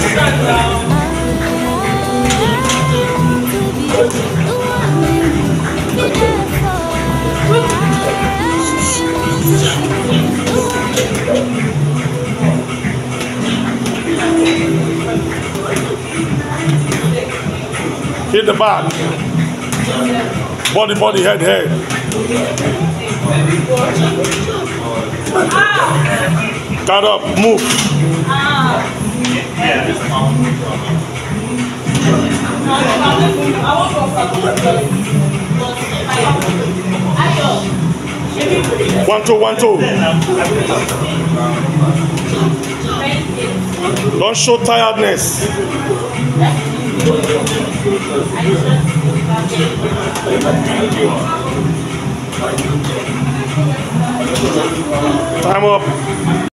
Hit the back. Body, body, head, head. Cut up, move. One, two, one, two. Don't show tiredness. Time up.